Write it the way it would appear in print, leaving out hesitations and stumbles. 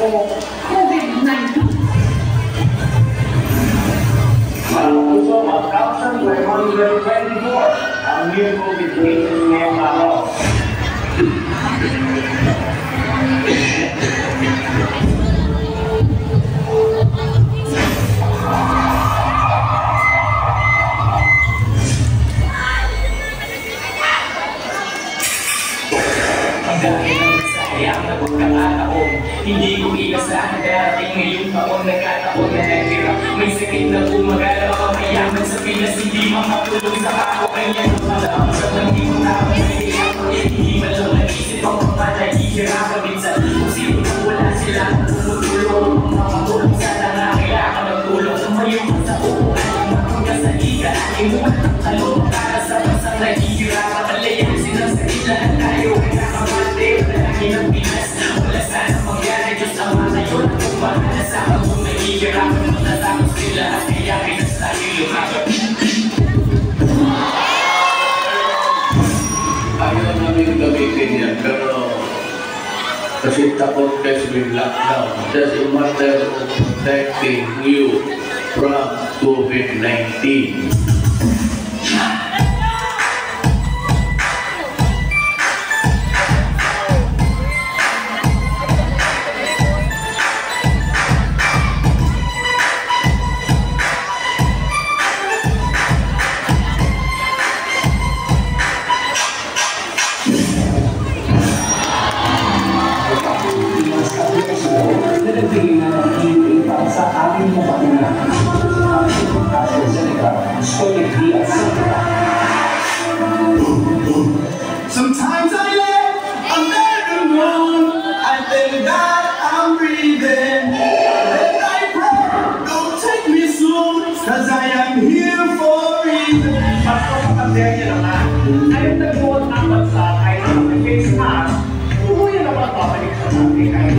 o COVID-19. Puso ang 1,124 ang new COVID cases ngayong araw. Dahil ang sayang na pagkakataon, hindi ko inasahan darating ngayong taon. Nagkataon na naghirap, may sakit na umagala, mayaman sa Pinas, hindi makatulong sa ako. Kaya napalam sa hindi ko nakapagkaya ko, hindi man lang naisip ang mga nahihirapan minsan. Kung sino na wala sila tumutulong, makatulong sana na kailangan magtulong. Sumayong sa upuan, mapunga sa liga, imuan ang talong para sa basang nahihirapan. Malayan sinasakit lahat tayo, ng Pinas, wala sana mangyari, Diyos ang mga yun. Kung bahala sa akin, kung nahihirapan, matatapos sila at kaya Pinas tayo lumaban. Ayaw namin gamitin yan, pero kasi takot kasi may lockdown. That's a matter of protecting you from COVID-19. Sometimes I lay on the ground, I think that I'm breathing. Then I pray, don't take me soon, cause I am here for a reason. Pagkakapagdaya naman, ayaw nagbuot ang bansa kahit sa face mask, umuwi naman babalik sa natin kahit